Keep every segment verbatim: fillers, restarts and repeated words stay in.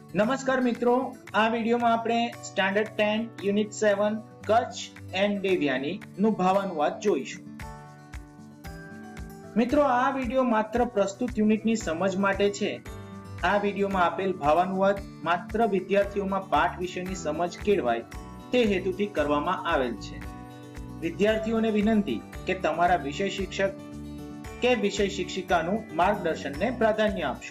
નમસ્કાર મિત્રો, આ વિડીયોમાં આપણે standard ten unit seven Kutch and Devyani નું ભાવાનુવાદ જોઈશું. મિત્રો, આ વિડીયો માત્ર પ્રસ્તુત યુનિટની સમજ માટે છે. આ વિડીયોમાં આપેલ ભાવાનુવાદ માત્ર વિદ્યાર્થીઓમાં પાઠ વિશેની સમજ કેળવાય તે હેતુથી કરવામાં આવેલ છે. વિદ્યાર્થીઓને વિનંતી કે તમારા વિષય શિક્ષક કે વિષય શિક્ષિકાનું માર્ગદર્શનને પ્રાધાન્ય આપશો.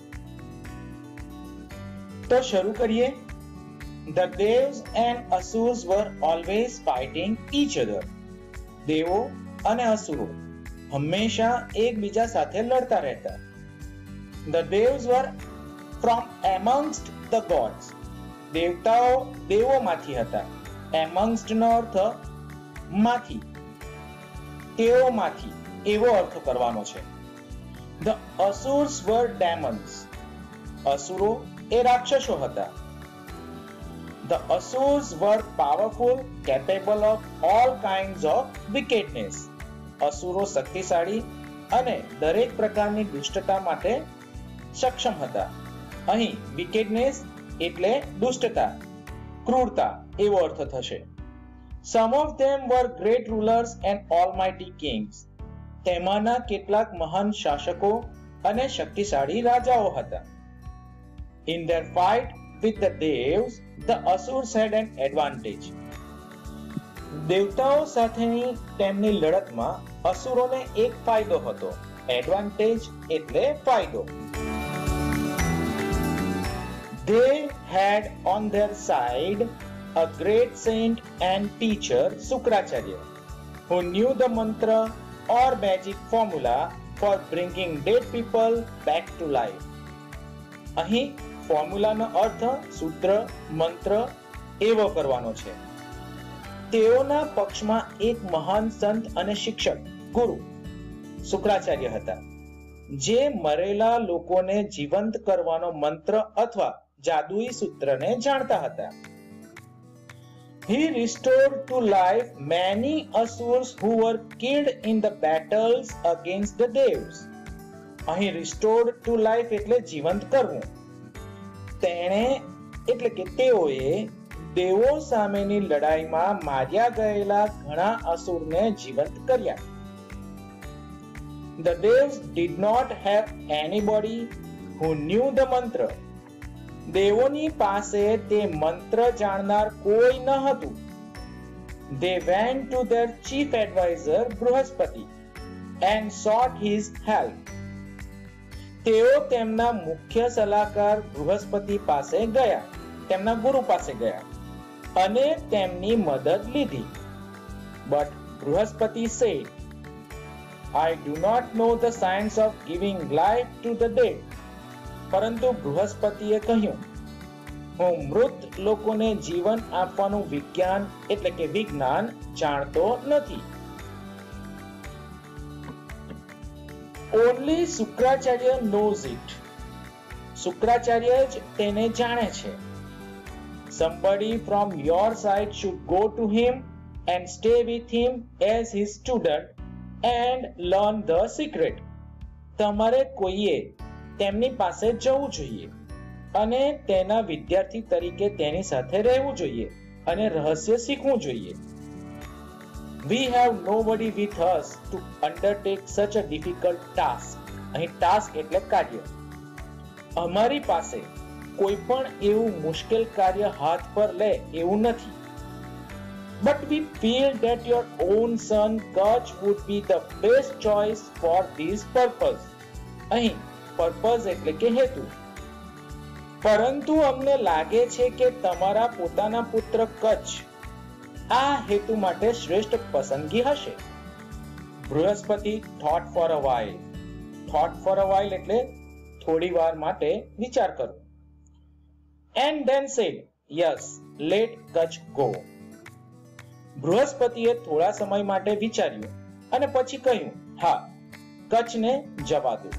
તો શરૂ કરીએ. The Devs and Asurs were always fighting each other. દેવો અને અસુરો હંમેશા એકબીજા સાથે લડતા રહેતા. The Devs were from amongst the gods. દેવતાઓ દેવોમાંથી હતા. amongst નો અર્થ માંથી, તેઓમાંથી એવો અર્થ કરવાનો છે. The Asurs were demons. અસુરો એ રાક્ષસો હતા. The Asurs were powerful, capable of all kinds of wickedness. અસુરો શક્તિશાળી અને દરેક પ્રકારની દુષ્ટતા માટે સક્ષમ હતા. અહીં wickedness એટલે દુષ્ટતા, ક્રૂરતા એવો અર્થ થશે. Some of them were great rulers and almighty kings. તેમાંના કેટલાક મહાન શાસકો અને શક્તિશાળી રાજાઓ હતા. In their fight with the Devs, the Asurs had an advantage. દેવતાઓ સાથેની તેમની લડતમાં અસુરોને એક ફાયદો હતો. એડવાન્ટેજ એટલે ફાયદો. They had on their side a great saint and teacher, Sukracharya, who knew the mantra or magic formula for bringing dead people back to life. અહીં ફોર્મ્યુલાનો અર્થ સૂત્ર, મંત્ર એવો કરવાનો છે. તેઓના પક્ષમાં એક મહાન સંત અને શિક્ષક, ગુરુ શુક્રાચાર્ય હતા, જે મરેલા લોકોને જીવંત કરવાનો મંત્ર અથવા જાદુઈ સૂત્રને જાણતા હતા. He restored to life many asurs who were killed in the battles against the Devs. અહીં restored to life એટલે જીવંત કરવું. તેણે એટલે કે તેઓએ દેવો સામેની લડાઈમાં માર્યા ગયેલા ઘણા અસુરને જીવંત કર્યા. The Devs did not have anybody who knew the mantra. દેવોની પાસે તે મંત્ર જાણનાર કોઈ ન હતું. They went to their chief advisor Bruhaspati and sought his help. તેઓ તેમના મુખ્ય સલાહકાર બૃહસ્પતિ પાસે ગયા, તેમના ગુરુ પાસે ગયા અને તેમની મદદ લીધી. But Brihaspati said, I do not know the science of giving life to the dead. પરંતુ બૃહસ્પતિએ કહ્યું, હું મૃત લોકોને જીવન આપવાનું વિજ્ઞાન એટલે કે વિજ્ઞાન જાણતો નથી. Only Sukracharya knows it. Shukracharya જ તેને જાણે છે. Somebody from your side should go to him and stay with him as his student and learn the secret. તમારે કોઈએ તેમની પાસે જવું જોઈએ અને તેના વિદ્યાર્થી તરીકે તેની સાથે રહેવું જોઈએ અને રહસ્ય શીખવું જોઈએ. We have nobody with us to undertake such a difficult task. અહીં task એટલે કાર્ય. અમારી પાસે કોઈ પણ એવું મુશ્કેલ કાર્ય હાથ પર લે એવું નથી. But we feel that your own son Kutch would be the best choice for this purpose. અહીં purpose એટલે કે હેતુ. પરંતુ અમને લાગે છે કે તમારા પોતાના પુત્ર કચ્છ આ હેતુ માટે શ્રેષ્ઠ પસંદગી હશે. Brihaspati thought for a while. thought for a while એટલે થોડી વાર માટે વિચાર કરવો. And then said, yes, let Kutch go. બૃહસ્પતિએ થોડા સમય માટે વિચાર્યું અને પછી કહ્યું, હા, કચ્છને જવા દો.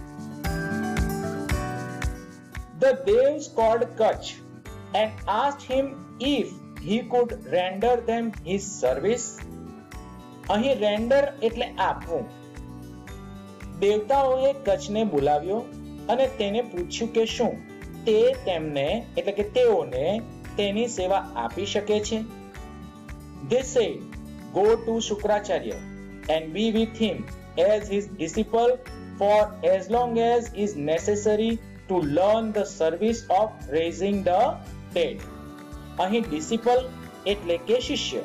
The Devs called Kutch and asked him if he could render them his service. અહીં render એટલે આપવું. દેવતાઓએ કચ્છને બોલાવ્યો અને તેને પૂછ્યું કે શું તે તેમને એટલે કે તેઓને તેની સેવા આપી શકે છે? They said, "Go to Shukracharya and be with him as his disciple for as long as is necessary to learn the service of raising the dead." અહીં ડિસિપલ એટલે કે શિષ્ય.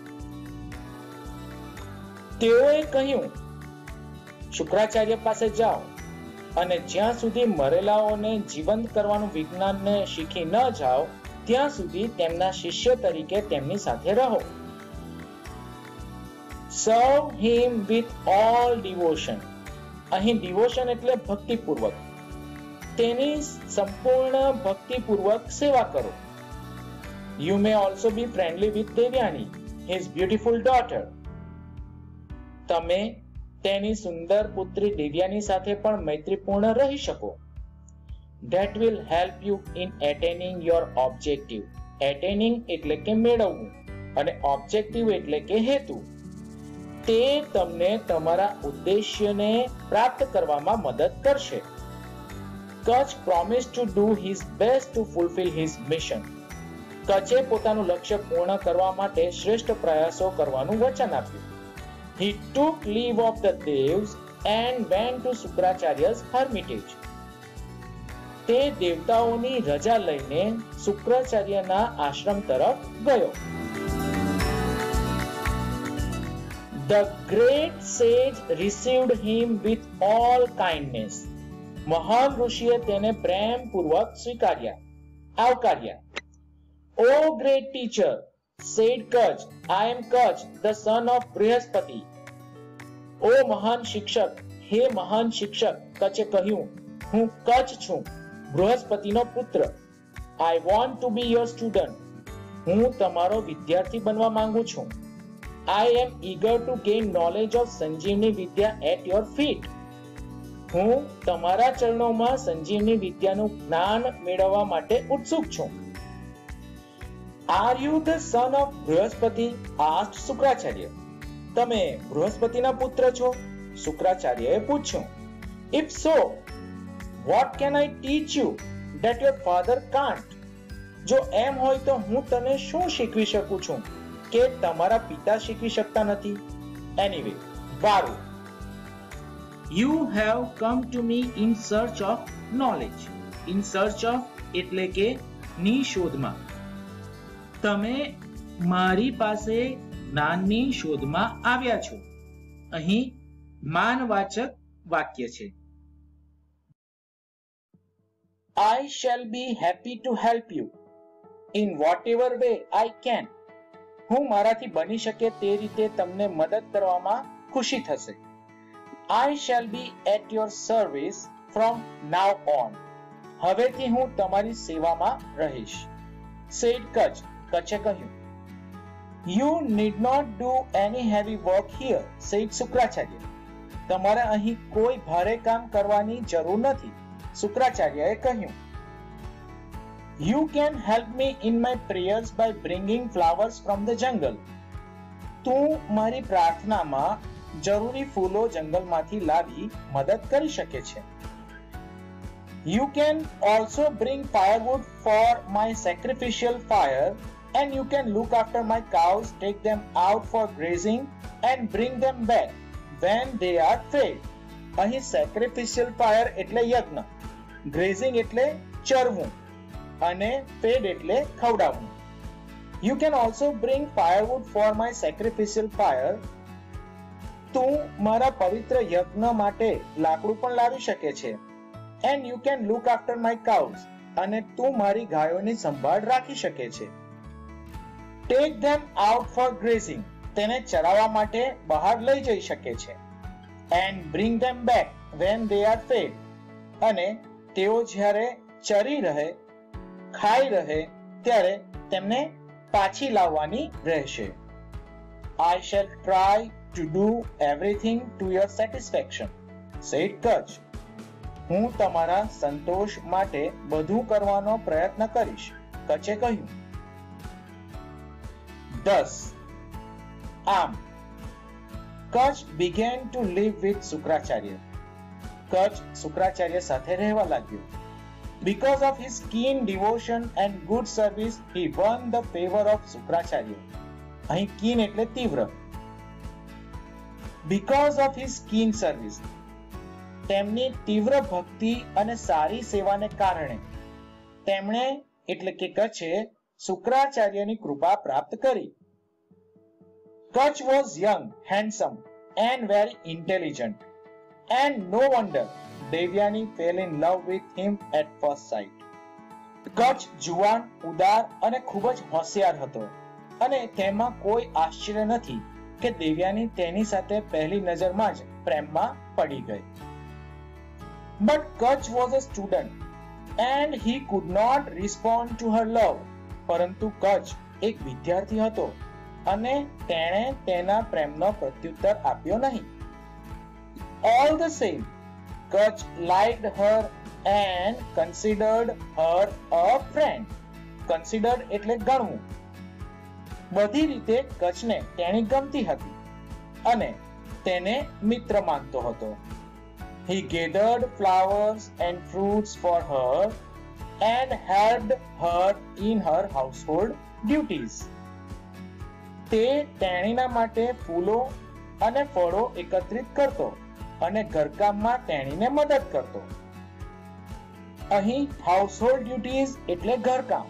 તેઓએ કહ્યું, શુક્રાચાર્ય પાસે જાઓ અને જ્યાં સુધી મરેલાઓને જીવંત કરવાનું વિજ્ઞાનને શીખી ન જાઓ ત્યાં સુધી તેમના શિષ્ય તરીકે તેમની સાથે રહો. Serve him with all devotion. અહીં devotion એટલે ભક્તિપૂર્વક. તેની સંપૂર્ણ ભક્તિપૂર્વક સેવા કરો. You may also be friendly with Devyani, his beautiful daughter. તમે તેની સુંદર પુત્રી દેવ્યાની સાથે પણ મૈત્રીપૂર્ણ રહી શકો. That will help you in attaining your objective. Attaining એટલે કે મેળવવું અને objective એટલે કે હેતુ. તે તમને તમારા ઉદ્દેશ્યને પ્રાપ્ત કરવામાં મદદ કરશે. Kutch promised to do his best to fulfill his mission. કચે પોતાનું લક્ષ્ય પૂર્ણ કરવા માટે શ્રેષ્ઠ પ્રયાસો કરવાનું વચન આપ્યું. He took leave of the devs and went to Shukracharya's hermitage. તે દેવતાઓની રજા લઈને શુક્રાચાર્યના આશ્રમ તરફ ગયો. The great sage received him with all kindness. મહાન ઋષિએ તેને પ્રેમપૂર્વક સ્વીકાર્યા, આવકાર્યા. O great teacher, said Kutch, I am Kutch, the son of Brihaspati. ઓ મહાન શિક્ષક, હે મહાન શિક્ષક, કચ્છે કહ્યું, હું કચ્છ છું, બૃહસ્પતિનો પુત્ર. I want to be your student. હું તમારો વિદ્યાર્થી બનવા માંગુ છું. I am eager to gain knowledge of Sanjeevani Vidya at your feet. હું તમારા ચરણોમાં સંજીવની વિદ્યાનું જ્ઞાન મેળવવા માટે ઉત્સુક છું. Are you the son of Brihaspati? asked Shukracharya. તમે બૃહસ્પતિના પુત્ર છો? શુક્રાચાર્યએ પૂછ્યું. If so, what can I teach you that your father can't? જો એમ હોય તો હું તને શું શીખવી શકું છું કે તમારા પિતા શીખવી શકતા નથી? Anyway, બારું. You have come to me in search of knowledge. In search of એટલે કે ની શોધમાં. તમે મારી પાસે જ્ઞાનની શોધમાં આવ્યા છો. અહીં માનવાચક વાક્ય છે. I shall be happy to help you in whatever way I can. હું મારાથી બની શકે તે રીતે તમને મદદ કરવામાં ખુશી થશે. I shall be at your service from now on. હવેથી હું તમારી સેવામાં રહીશ. Said Kutch. કચ્છે કહ્યું. You need not do any heavy work here, said Shukracharya. તમારે અહીં કોઈ ભારે કામ કરવાની જરૂર નથી, શુક્રાચાર્યએ કહ્યું. You can help me in my prayers by bringing flowers from the jungle. તું મારી પ્રાર્થનામાં જરૂરી ફૂલો જંગલમાંથી લાવી મદદ કરી શકે છે. You can also bring firewood for my sacrificial fire, and you can look after my cows, take them out for grazing and bring them back when they are fed. અહીં sacrificial fire એટલે યજ્ઞ, grazing એટલે ચરવું અને fed એટલે ખવડાવવું. You can also bring firewood for my sacrificial fire. તું મારા પવિત્ર યજ્ઞ માટે લાકડું પણ લાવી શકે છે. And you can look after my cows. અને તું મારી ગાયોની સંભાળ રાખી શકે છે. Take them out for grazing. તેને ચરાવવા માટે બહાર લઈ જઈ શકે છે. And bring them back when they are fed. અને તેઓ જ્યારે ચરી રહે, ખાઈ રહે ત્યારે તેમને પાછી લાવવાની રહેશે. I shall try to do everything to your satisfaction, said Kutch. હું તમારા સંતોષ માટે બધું કરવાનો પ્રયત્ન કરીશ, કચ્છે કહ્યું. દસ. આમ Kutch began to live with Shukracharya. Kutch Shukracharya સાથે રહેવા લાગ્યો. Because of his keen devotion and good service, he won the favor of Sukracharya. અહીં keen એટલે તીવ્ર. Because of his keen service, તેમની તીવ્ર ભક્તિ અને સારી સેવાને કારણે તેમણે એટલે કે કચ્છે શુક્રાચાર્યની કૃપા પ્રાપ્ત કરી. Kutch was young, handsome and very intelligent, and no wonder Devyani fell in love with him at first sight. Kutch જુવાન, ઉદાર અને ખૂબ જ હોશિયાર હતો અને તેમાં કોઈ આશ્ચર્ય નથી કે દેવ્યાની તેની સાથે પહેલી નજરમાં જ પ્રેમમાં પડી ગઈ. But Kutch was a student and he could not respond to her love. પરંતુ Kutch એક વિદ્યાર્થી હતો અને તેણે તેના પ્રેમનો પ્રત્યુત્તર આપ્યો નહીં. All the same, Kutch liked her and considered her a friend. Considered એટલે ગણવું. બધી રીતે કચ્છને તેણી ગમતી હતી અને તેને મિત્ર માનતો હતો. He gathered flowers and fruits for her and helped her in her household duties. તે તેણીના માટે ફૂલો અને ફળો એકત્રિત કરતો અને ઘરકામમાં તેણીને મદદ કરતો. અહીં હાઉસહોલ્ડ ડ્યુટીઝ એટલે ઘરકામ.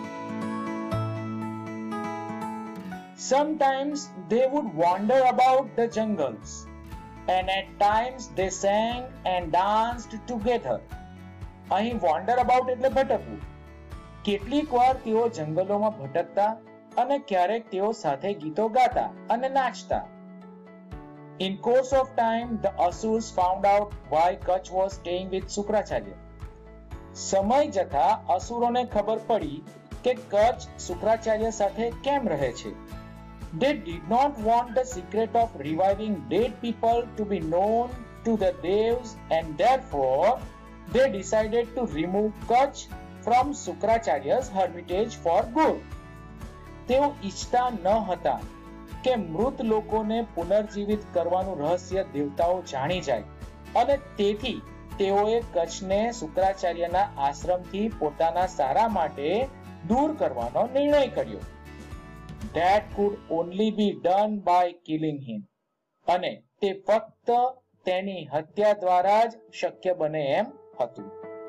Sometimes they would wander about the jungles and at times they sang and danced together. અહીં wander about એટલે ભટકવું. કેટલીક વાર તેઓ જંગલોમાં ભટકતા અને ક્યારેક તેઓ સાથે ગીતો ગાતા અને નાચતા. In course of time, the Asurs found out why Kutch was staying with Sukracharya. સમય જતા અસુરોને ખબર પડી કે કચ્છ શુક્રાચાર્ય સાથે કેમ રહે છે. They did not want the secret of reviving dead people to be known to the devs and therefore they decided to remove Kutch from Sukracharya's hermitage for good. તેઓ ઈચ્છતા ન હતા કે મૃત લોકોને પુનર્જીવિત કરવાનું રહસ્ય દેવતાઓ જાણી જાય અને તેથી તેઓએ કચ્છને શુક્રાચાર્યના આશ્રમથી પોતાના સારા માટે દૂર કરવાનો નિર્ણય કર્યો. That could only be done by killing him. અને તે ફક્ત તેની હત્યા દ્વારા જ શક્ય બને એમ હતું.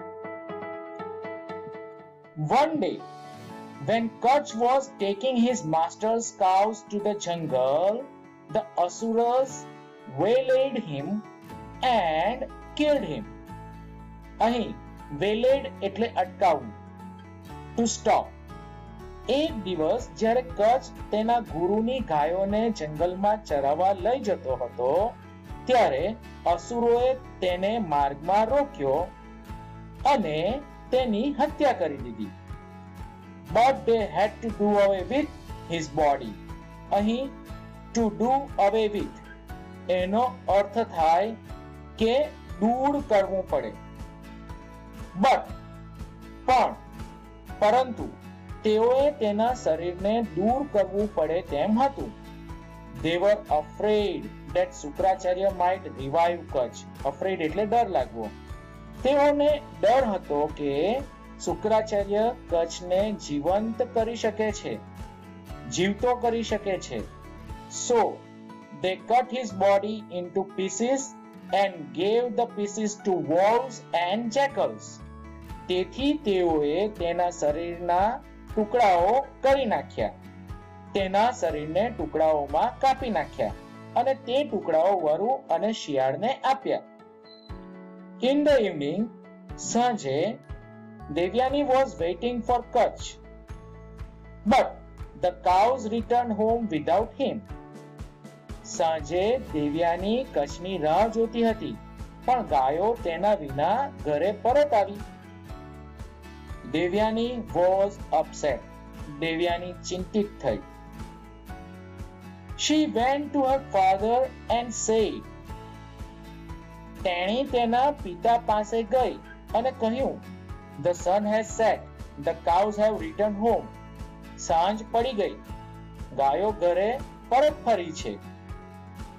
One day, when Kutch was taking his master's cows to the jungle, the Asuras waylaid him and killed him. અહીં waylaid એટલે અટકાવવું, to stop. એક દિવસ જ્યારે કચ્છ તેના ગુરુની ગાયોને જંગલમાં ચરાવવા લઈ જતો હતો ત્યારે અસુરોએ તેને માર્ગમાં રોક્યો અને તેની હત્યા કરી દીધી. But they had to do away with his body. અહીં to do away with એનો અર્થ થાય કે દૂર કરવું પડે. But પણ પરંતુ તેઓએ તેના શરીરને દૂર કરવું પડે તેમ હતું. They were afraid that Sukracharya might revive Kutch. Afraid એટલે ડર લાગવો. તેઓને ડર હતો કે શુક્રાચાર્ય કચ્છને જીવંત કરી શકે છે, જીવતો કરી શકે છે. So they cut his body into pieces and gave the pieces to wolves and jackals. તેથી તેઓએ તેના શરીરના ટુકડાઓ કરી નાખ્યા. તેના શરીરને ટુકડાઓમાં કાપી નાખ્યા અને તે ટુકડાઓ વરુ અને શિયાળને આપ્યા. In the evening, સાંજે Devyani was waiting for Kutch, but the cows returned home without him. સાંજે દેવ્યાની કચ્છની રાહ જોતી હતી પણ ગાયો તેના વિના ઘરે પરત આવી. Devyani was upset. Devyani ચિંતિત થઈ. She went to her father and said. તેણી તેના પિતા પાસે ગઈ અને કહ્યું, The sun has set. The cows have returned home. સાંજ પડી ગઈ. ગાયો ઘરે પરત ફરી છે.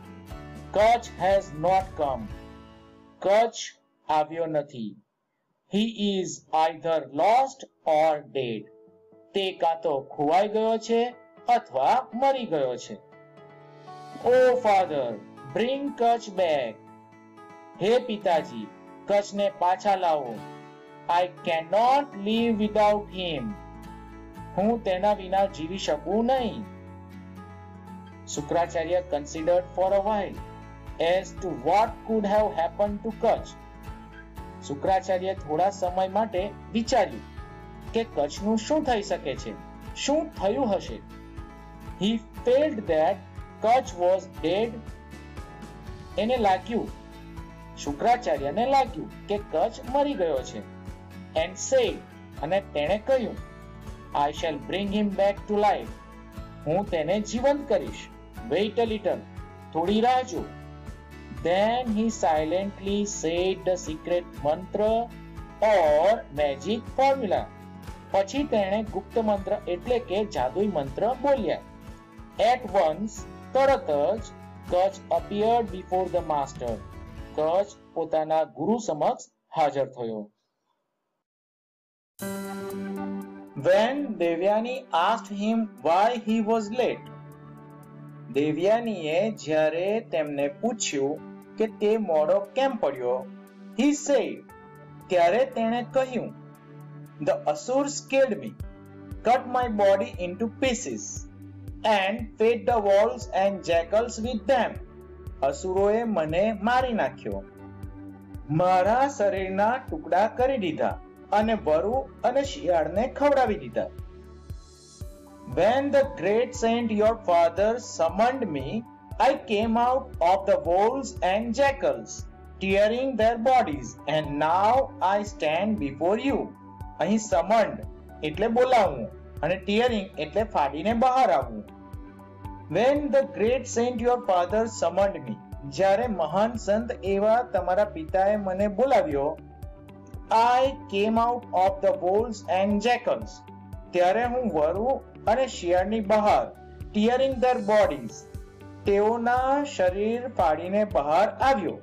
Kutch has not come. Kutch આવ્યો નથી. He is either lost or dead. તે કાં તો ખોવાઈ ગયો છે અથવા મરી ગયો છે. Oh father, bring Kach back. હે પિતાજી, કચને પાછા લાવો. I cannot live without him. હું તેના વિના જીવી શકું નહીં. Sukracharya considered for a while as to what could have happened to Kach. Shukracharya થોડા સમય માટે વિચાર્યું કે કચ્છનું શું થઈ શકે છે, શું થયું હશે. He felt that Kach was dead. એને લાગ્યું, શુક્રાચાર્યને લાગ્યું કે કચ્છ મરી ગયો છે. And said, અને તેણે કહ્યું, I shall bring him back to life. હું તેને જીવંત કરીશ. Wait a little. થોડી રાહ જો. Then he silently said the secret mantra or magic formula. પછી તેણે ગુપ્ત મંત્ર એટલે કે જાદુઈ મંત્ર બોલ્યા. At once, તરત જ Kach appeared before the master. Kach પોતાના ગુરુ સમક્ષ હાજર થયો. When Devyani asked him why he was late, દેવ્યાનીએ જ્યારે તેમને પૂછ્યું કે તે મોડો કેમ પડ્યો, he said, ત્યારે તેણે કહ્યું, the asurs killed me, cut my body into pieces and fed the wolves and jackals with them. અસુરોએ મને મારી નાખ્યો, મારા શરીરના ટુકડા કરી દીધા અને વરુ અને શિયાળને ખવડાવી દીધા. When the great saint your father summoned me, I came out of the wolves and jackals, tearing their bodies, and now I stand before you. અહીં summoned એટલે બોલાવવું અને tearing એટલે ફાડીને બહાર આવવું. When the great saint your father summoned me, જ્યારે મહાન સંત એવા તમારા પિતાએ મને બોલાવ્યો, I came out of the wolves and jackals, ત્યારે હું વરુ અને શિયાળની બહાર, tearing their bodies, તેઓના શરીર ફાડીને બહાર આવ્યો.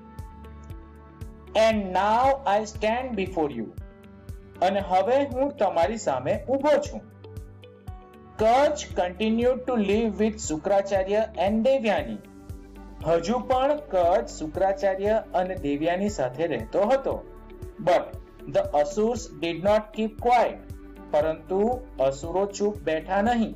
And now I stand before you, અને હવે હું તમારી સામે ઊભો છું. Kach continued to live with Sukracharya and Devyani. હજુ પણ કચ્છ શુક્રાચાર્ય અને દેવ્યાની સાથે રહેતો હતો. But the asurs did not keep quiet. પરંતુ અસુરો ચૂપ બેઠા નહીં.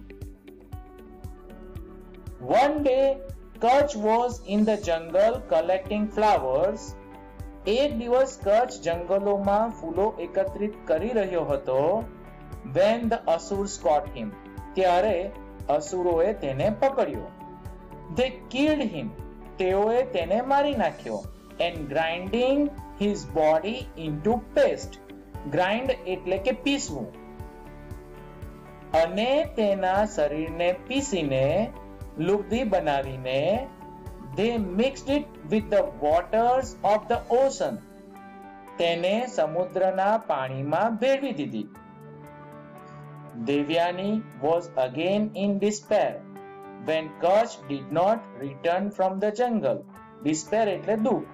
One day, Kach was in the jungle collecting flowers. એક દિવસ કચ્છ જંગલોમાં ફૂલો એકત્રિત કરી રહ્યો હતો. When the asurs caught him, ત્યારે અસુરોએ તેને પકડ્યો. They killed him. તેઓએ તેને મારી નાખ્યો. And grinding his body into paste. Grind એટલે કે પીસવું. અને તેના શરીરને પીસીને લુગદી બનાવીને they mixed it with the waters of the ocean. તેને સમુદ્રના પાણીમાં ભેળવી દીધી. Devyani was again in despair when Kach did not return from the jungle. Despair એટલે દુઃખ.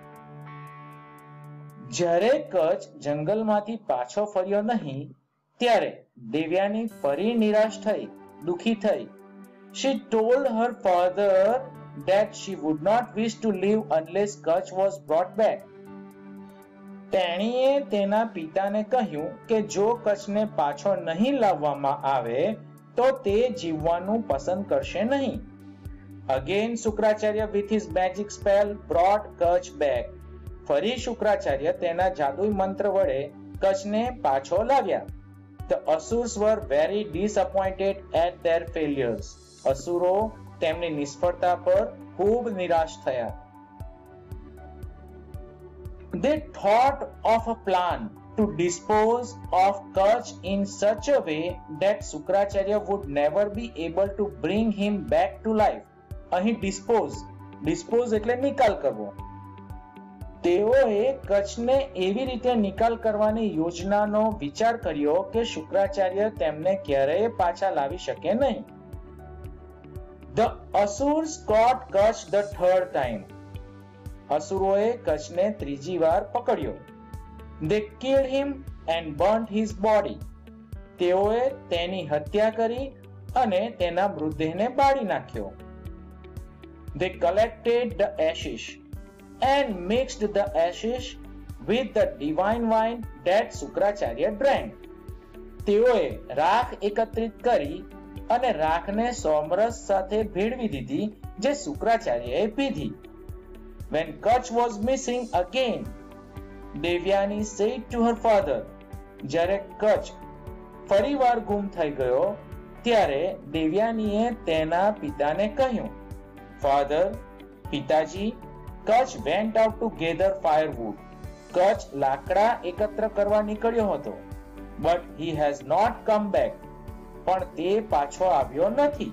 જ્યારે કચ્છ જંગલમાંથી પાછો ફર્યો નહીં, ત્યારે દેવ્યાની ફરી નિરાશ થઈ, દુઃખી થઈ. She told her father that she would not wish to live unless Kach was brought back. તેણીએ તેના પિતાને કહ્યું કે જો કચ્છને પાછો નહીં લાવવામાં આવે તો તે જીવવાનું પસંદ કરશે નહીં. Again Sukracharya with his magic spell brought Kach back. ફરી શુક્રાચાર્ય તેના જાદુઈ મંત્ર વડે કચ્છને પાછો લાવ્યા. The asurs were very disappointed at their failures. અસુરો તેમની નિષ્ફળતા પર ખૂબ નિરાશ થયા. They thought of a plan to dispose of Kach in such a way that Sukracharya would never be able to bring him back to life. અહીં dispose, dispose એટલે નિકાલ કરવો. તેઓએ કચ્છને એવી રીતે નિકાલ કરવાની યોજનાનો વિચાર કર્યો કે શુક્રાચાર્ય તેમને ક્યારેય પાછા લાવી શકે નહીં. The asurs caught Kach the third time. અસુરોએ કચ્છને ત્રીજી વાર પકડ્યો. They killed him and burnt his body. તેઓએ તેની હત્યા કરી અને તેના મૃતદેહને બાળી નાખ્યો. They collected the ashes and mixed the ashes with the divine wine that Sukracharya drank. તેઓએ રાખ એકત્રિત કરી અને રાખને સોમરસ સાથે ભેળવી દીધી જે શુક્રાચાર્યએ પીધી. When Kach was missing again, Devyani said to her father, જ્યારે કચ્છ ફરીવાર ગુમ થઈ ગયો ત્યારે દેવ્યાનીએ તેના પિતાને કહ્યું, Father, પિતાજી, Kutch went out to gather firewood. Kutch લાકડા એકત્ર કરવા નીકળ્યો હતો. But he has not come back. પણ તે પાછો આવ્યો નથી.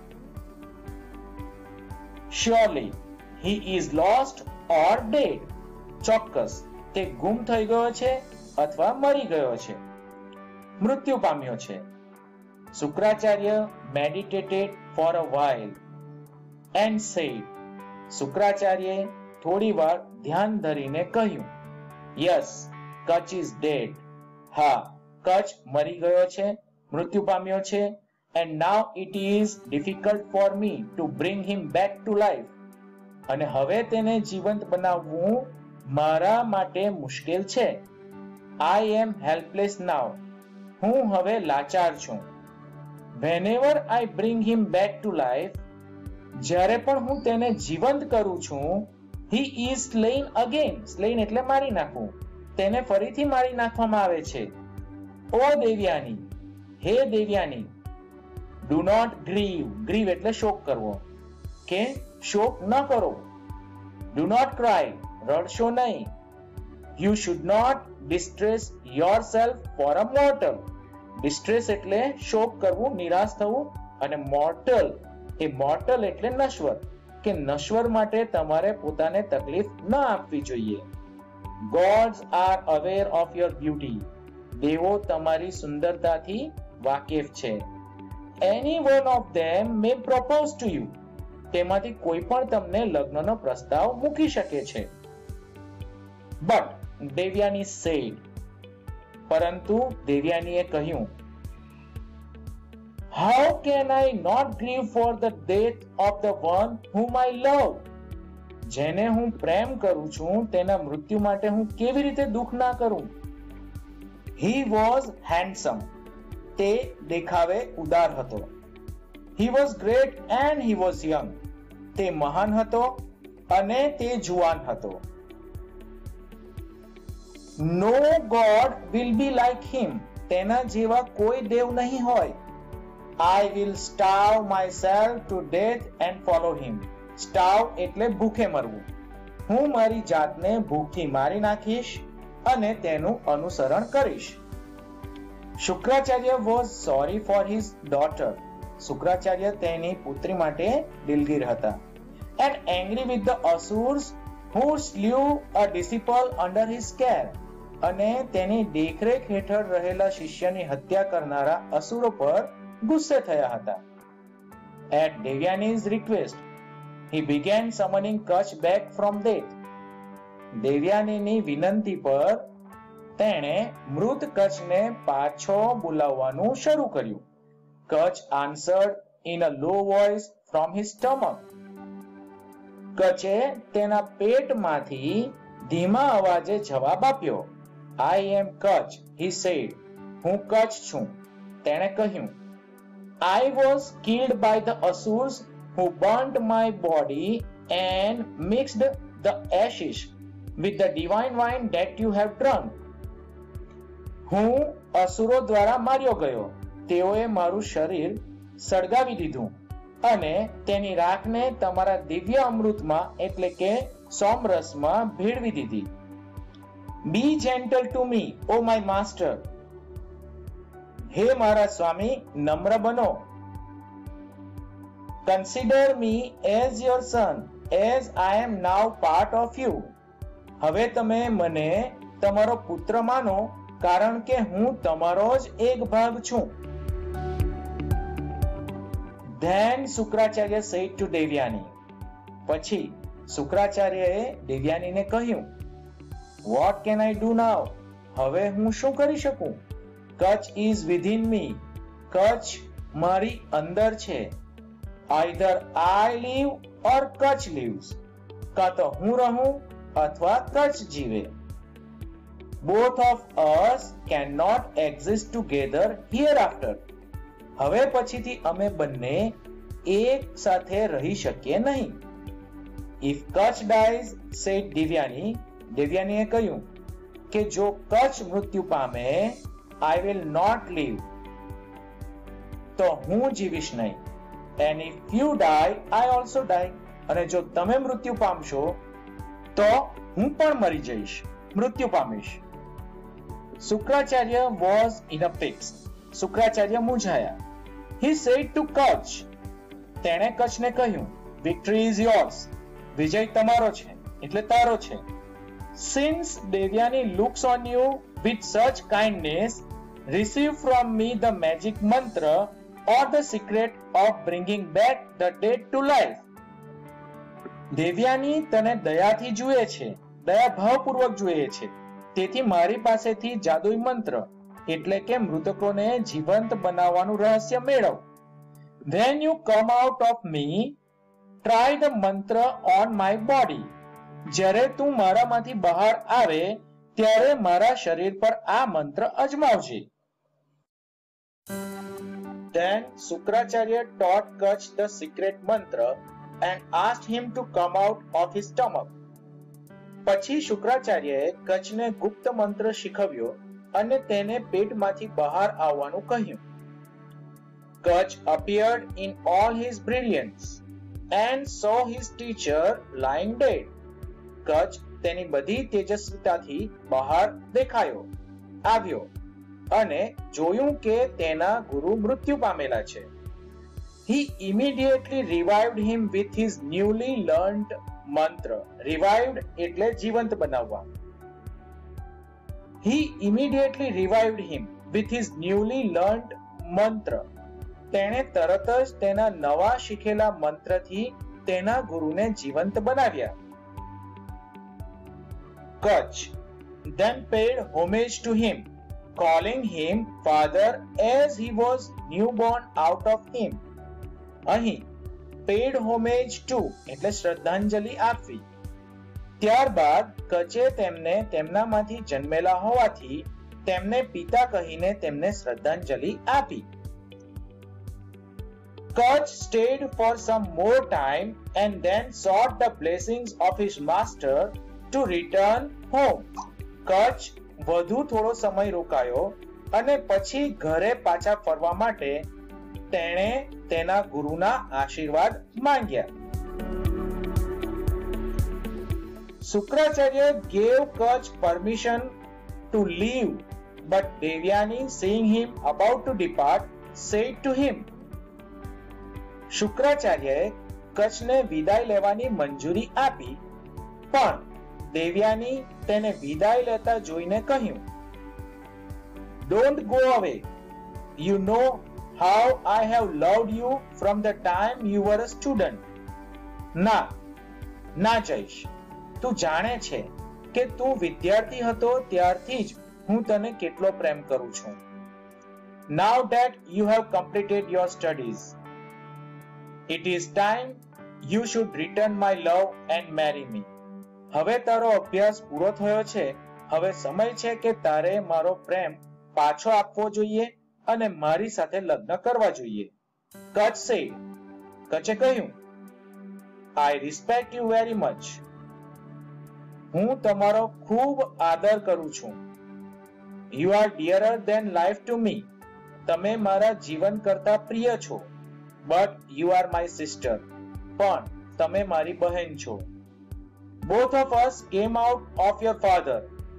Surely he is lost or dead. ચોક્કસ તે ગુમ થઈ ગયો છે અથવા મરી ગયો છે, મૃત્યુ પામ્યો છે. Shukracharya meditated for a while and said, શુક્રાચાર્યએ થોડી વાર ધ્યાન ધરીને કહ્યું, Yes, Kach is dead. હા, કચ્છ મરી ગયો છે, મૃત્યુ પામ્યો છે. And now it is difficult for me to bring him back to life. અને હવે તેને જીવંત બનાવવું મારા માટે મુશ્કેલ છે. I am helpless now. હું હવે લાચાર છું. Whenever I bring him back to life, જ્યારે પણ હું તેને જીવંત કરું છું, he is slain again. slain એટલે મારી નાખવું. તેને ફરીથી મારી નાખવામાં આવે છે. ઓ દેવ્યાની, હે Devyani, do not grieve. grieve એટલે શોક કરવો, કે શોક ન કરો. do not cry. રડશો નહીં. you should not distress yourself for a mortal. distress એટલે શોક કરવું, નિરાશ થવું. અને mortal એ mortal એટલે નશ્વર, કે નશ્વર માટે તમારે પોતાને તકલીફ ન આપવી જોઈએ. gods are aware of your beauty. દેવો તમારી સુંદરતાથી વાકેફ છે. any one of them may propose to you. તેમાંથી કોઈ પણ તમને લગ્નનો પ્રસ્તાવ મૂકી શકે છે. but દેવ્યાની said, પરંતુ દેવ્યાનીએ કહ્યું, how can I not grieve for the death of the one whom I love? જેને હું પ્રેમ કરું છું તેના મૃત્યુ માટે હું કેવી રીતે દુઃખ ના કરું? He was handsome. તે દેખાવે ઉદાર હતો. He was great and he was young. તે મહાન હતો અને તે જુવાન હતો. No God will be like him. તેના જેવા કોઈ દેવ નહીં હોય. I will starve myself to death and follow him. Starve એટલે ભૂખે મરવું. હું મારી જાતને ભૂખથી મારી નાખીશ અને તેનું અનુસરણ કરીશ. Shukracharya was sorry for his daughter. Shukracharya તેની પુત્રી માટે દિલગીર હતા. And angry with the asurs who slew a disciple under his care. અને તેની દેખરેખ હેઠળ રહેલા શિષ્યની હત્યા કરનારા અસુરો પર ગુસ્સે થયા હતા. At Devyani's request, he began summoning Kach back from death. દેવ્યાનીની વિનંતી પર તેણે મૃત કચ્છને પાછો બોલાવવાનું શરૂ કર્યું. Kach answered in a low voice from his stomach. કચ્છે તેના પેટમાંથી ધીમા અવાજે જવાબ આપ્યો. I am Kach, he said. હું કચ્છ છું, તેણે કહ્યું. I was killed by the asurs who burnt my body and mixed the ashes with the divine wine that you have drunk. હું અસુરો દ્વારા માર્યો ગયો. તેઓએ મારું શરીર સળગાવી દીધું અને તેની રાખને તમારા દિવ્ય અમૃતમાં એટલે કે સોમરસમાં ભેળવી દીધી. Be gentle to me, O my master. હે મારા સ્વામી, નમ્ર બનો. Consider me as your son, as I am now part of you. હવે તમે મને તમારો પુત્ર માનો, કારણ કે હું તમારો જ એક ભાગ છું. Then Sukracharya said to Devyani. પછી શુક્રાચાર્યએ દેવ્યાનીને કહ્યું, What can I do now? હવે હું શું કરી શકું? કચ is within me. કચ મારી અંદર છે. Either I live or કચ lives. કાં તો હું રહું અથવા કચ જીવે. Both of us cannot exist together hereafter. હવે પછીથી અમે બંને એક સાથે રહી શકીએ નહીં. If કચ dies, said દેવ્યાની, દેવ્યાનીએ કહ્યું કે જો કચ મૃત્યુ પામે, I will not live. તો હું જીવીશ નહીં. And if you die, I also die. અને જો તમે મૃત્યુ પામશો તો હું પણ મરી જઈશ, મૃત્યુ પામીશ. Shukracharya was in a fix. Shukracharya મૂંઝાયા. He said to કચ, તેણે કચને કહ્યું, victory is yours. વિજય તમારો છે, એટલે તારો છે. Since Devyani looks on you with such kindness, receive from me the magic mantra or the secret of bringing back the dead to life. Devyani તને દયાથી જુએ છે, દયાભાવપૂર્વક જુએ છે, તેથી મારી પાસેથી જાદુઈ મંત્ર એટલે કે મૃતકોને જીવંત બનાવવાનું રહસ્ય મેળવ. When you come out of me, try the mantra on my body. જ્યારે તું મારામાંથી બહાર આવે ત્યારે મારા શરીર પર આ મંત્ર અજમાવજે. Then Shukracharya taught Kach the secret mantra and asked him to come out of his stomach. પછી શુક્રાચાર્યએ કચને ગુપ્ત મંત્ર શીખવ્યો અને તેને પેટમાંથી બહાર આવવાનું કહ્યું. Kach appeared in all his brilliance and saw his teacher lying dead. Kach તેની બધી તેજસ્વીતાથી બહાર દેખાયો, આવ્યો અને જોયું કે તેના ગુરુ મૃત્યુ પામેલા છે. He immediately revived him with his newly learned mantra. Revived એટલે જીવંત બનાવવા. He immediately revived him with his newly learned mantra. તેણે તરત જ તેના નવા શીખેલા મંત્રથી તેના ગુરુને જીવંત બનાવ્યા. Kach then paid homage to him, calling him father as he was newborn out of him. અહીં paid homage to એટલે શ્રદ્ધાંજલિ આપવી. ત્યારબાદ કચે તેમને તેમનામાંથી જન્મેલા હોવાથી તેમને પિતા કહીને તેમને શ્રદ્ધાંજલિ આપી. Kach stayed for some more time and then sought the blessings of his master to return home. Kach વધુ થોડો સમય રોકાયો અને પછી ઘરે પાછા ફરવા માટે તેણે તેના ગુરુના આશીર્વાદ માંગ્યા. Shukracharya gave Kach permission to leave, but Devyani, seeing him about to depart, said to him. શુક્રાચાર્યએ કચને વિદાય લેવાની મંજૂરી આપી, પણ દેવ્યાની તેને વિદાય લેતા જોઈને કહ્યું, Don't go away. You know how I have loved you from the time you were a student. ના, ના જઈશ. તું જાણે છે કે તું વિદ્યાર્થી હતો ત્યારથી જ હું તને કેટલો પ્રેમ કરું છું. Now that you have completed your studies, it is time you should return my love and marry me. હવે તારો અભ્યાસ પૂરો થયો છે, હવે સમય છે કે તારે મારો પ્રેમ પાછો આપવો જોઈએ અને મારી સાથે લગ્ન કરવા જોઈએ. Kach said, કચે કહ્યું, I respect you very much. હું તમારો ખૂબ આદર કરું છું. You are dearer than life to me. તમે મારા જીવન કરતા પ્રિય છો. But you are my sister. પણ તમે મારી બહેન છો. Both of us came out of your father.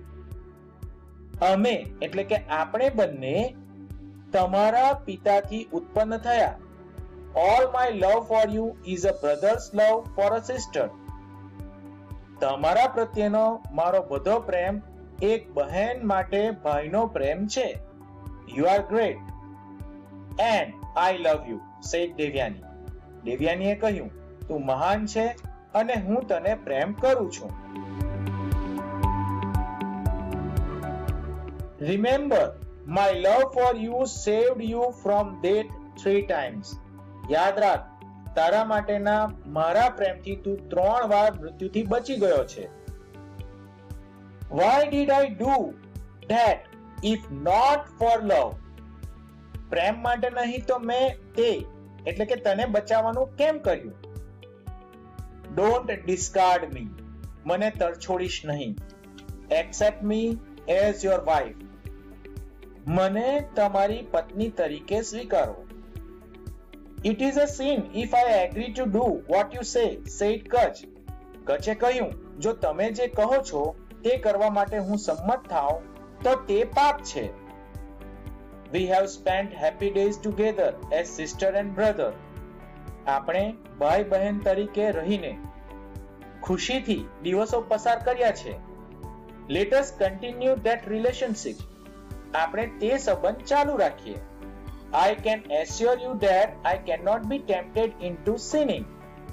અમે એટલે કે આપણે બંને તમારા પિતાથી ઉત્પન્ન થયા. All my love for you is a brother's love for a sister. તમારા પ્રત્યેનો મારો બધો પ્રેમ એક બહેન માટે ભાઈનો પ્રેમ છે. You are great and I love you, said Devyani. દેવ્યાનીએ કહ્યું, તું મહાન છે અને હું તને પ્રેમ કરું છું. Remember, my love for you saved you from death three times. યાદ રાખ, તારા માટેના મારા પ્રેમથી તું ત્રણ વાર મૃત્યુથી બચી ગયો છે. Why did I do that if not for love? પ્રેમ માટે નહીં તો મેં તે એટલે કે તને બચાવવાનું કેમ કર્યું? Don't discard me. મને તરછોડીશ નહીં. Accept me as your wife. મને તમારી પત્ની તરીકે સ્વીકારો. It is a sin if I agree to do what you say, said Kach. કચે કહ્યું, જો તમે જે કહો છો તે કરવા માટે હું સંમત થાઉં તો તે પાપ છે. We have spent happy days together as sister and brother. આપણે ભાઈ બહેન તરીકે રહીને ખુશીથી દિવસો પસાર કર્યા છે. Let us continue that relationship. આપણે તે સંબંધ ચાલુ રાખીએ. I can assure you that I cannot be tempted into sinning.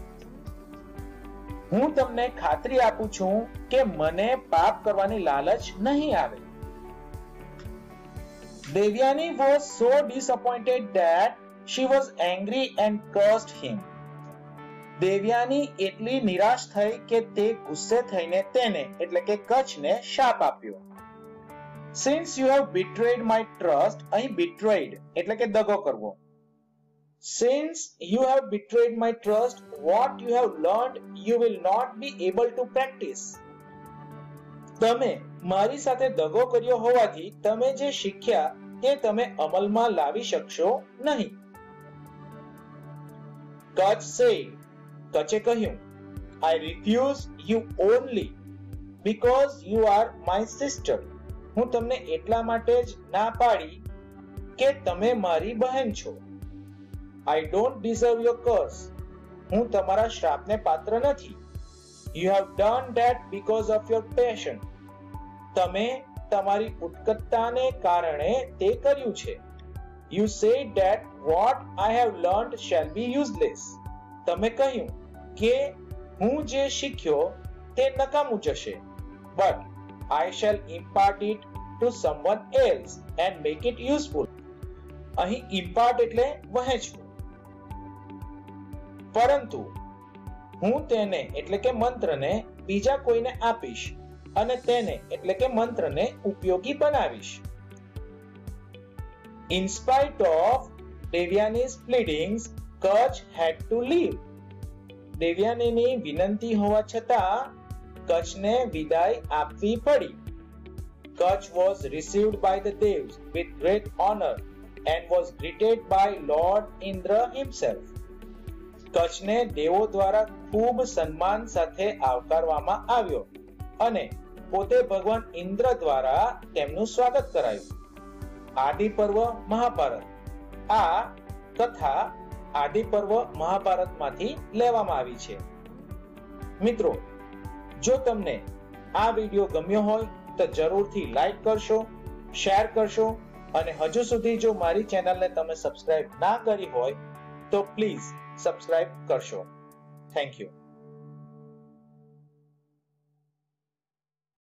હું તમને ખાતરી આપું છું કે મને પાપ કરવાની લાલચ નહીં આવે. Devyani was so disappointed that she was angry and cursed him. Devyani એટલી નિરાશ થઈ કે તે ગુસ્સે થઈને તેને એટલે કે કચ્છને શાપ આપ્યો. Since you have betrayed my trust, અહીં betrayed એટલે કે દગો કરવો. Since you have betrayed my trust, what you have learned you will not be able to practice. તમે મારી સાથે દગો કર્યો હોવાથી તમે જે શીખ્યા તે તમે અમલમાં લાવી શકશો નહીં. Kach said, કચે કહ્યું, I refuse you only because you are my sister. હું તમને એટલા માટે જ ના પાડી કે તમે મારી બહેન છો. I don't deserve your curse. હું તમારા શ્રાપને પાત્ર નથી. You have done that because of your passion. તમે તમારી ઉત્કટતાને કારણે તે કર્યું છે. You said that what I have learned shall be useless. તમે કહ્યું કે હું જે શીખ્યો તે નકામું જશે. But I shall impart it to someone else and make it useful. અહીં impart એટલે વહેંચવું. પરંતુ હું તેને એટલે કે મંત્રને બીજા કોઈને આપીશ અને તેને એટલે કે મંત્રને ઉપયોગી બનાવીશ. In spite of Devyani's pleadings, Kach had to leave. દેવ્યાનીની વિનંતી હોવા છતાં કચ્છને વિદાય આપવી પડી. Kach was received by the devs with great honor and was greeted by Lord Indra himself. કચ્છને દેવો દ્વારા ખૂબ સન્માન સાથે આવકારવામાં આવ્યો અને પોતે ભગવાન ઇન્દ્ર દ્વારા તેમનું સ્વાગત કરાયું. આદિ પર્વ મહાભારત. આ કથા આદિ પર્વ મહાભારતમાંથી લેવામાં આવી છે. મિત્રો, જો તમને આ વિડિયો ગમ્યો હોય તો જરૂરથી લાઈક કરશો, શેર કરશો અને હજુ સુધી જો મારી ચેનલને તમે સબસ્ક્રાઇબ ના કરી હોય તો પ્લીઝ સબસ્ક્રાઇબ કરશો. Thank you.